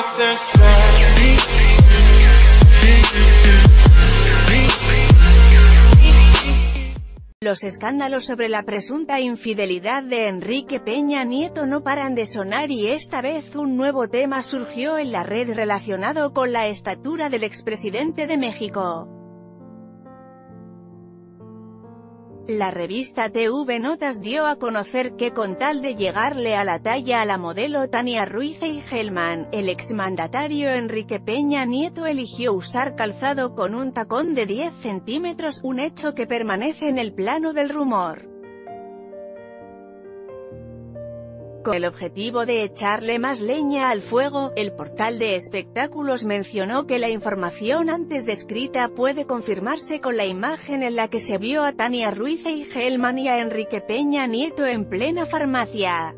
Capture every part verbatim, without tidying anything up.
Los escándalos sobre la presunta infidelidad de Enrique Peña Nieto no paran de sonar y esta vez un nuevo tema surgió en la red relacionado con la estatura del expresidente de México. La revista T V Notas dio a conocer que con tal de llegarle a la talla a la modelo Tania Ruiz Eigelman, el exmandatario Enrique Peña Nieto eligió usar calzado con un tacón de diez centímetros, un hecho que permanece en el plano del rumor. Con el objetivo de echarle más leña al fuego, el portal de espectáculos mencionó que la información antes descrita puede confirmarse con la imagen en la que se vio a Tania Ruiz Eigelman y a Enrique Peña Nieto en plena farmacia.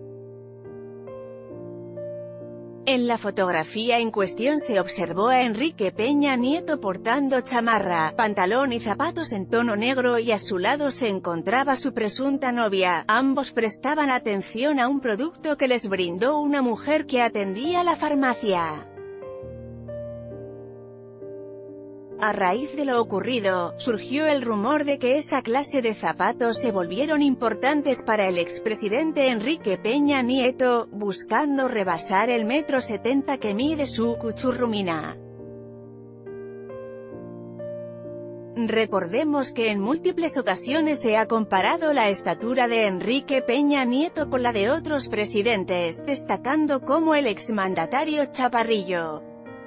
En la fotografía en cuestión se observó a Enrique Peña Nieto portando chamarra, pantalón y zapatos en tono negro y a su lado se encontraba su presunta novia. Ambos prestaban atención a un producto que les brindó una mujer que atendía la farmacia. A raíz de lo ocurrido, surgió el rumor de que esa clase de zapatos se volvieron importantes para el expresidente Enrique Peña Nieto, buscando rebasar el metro setenta que mide su cuchurrumina. Recordemos que en múltiples ocasiones se ha comparado la estatura de Enrique Peña Nieto con la de otros presidentes, destacando como el exmandatario chaparrillo.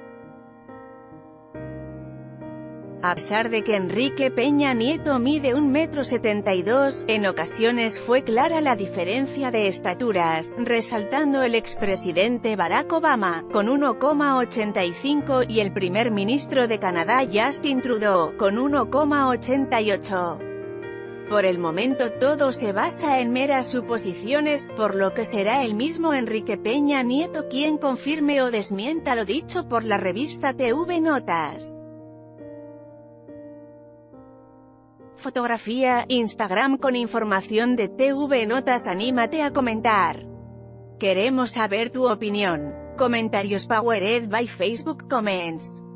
A pesar de que Enrique Peña Nieto mide un metro setenta y dos, en ocasiones fue clara la diferencia de estaturas, resaltando el expresidente Barack Obama, con uno coma ochenta y cinco, y el primer ministro de Canadá Justin Trudeau, con uno coma ochenta y ocho. Por el momento todo se basa en meras suposiciones, por lo que será el mismo Enrique Peña Nieto quien confirme o desmienta lo dicho por la revista T V Notas. Fotografía, Instagram con información de T V Notas. Anímate a comentar. Queremos saber tu opinión. Comentarios powered by Facebook Comments.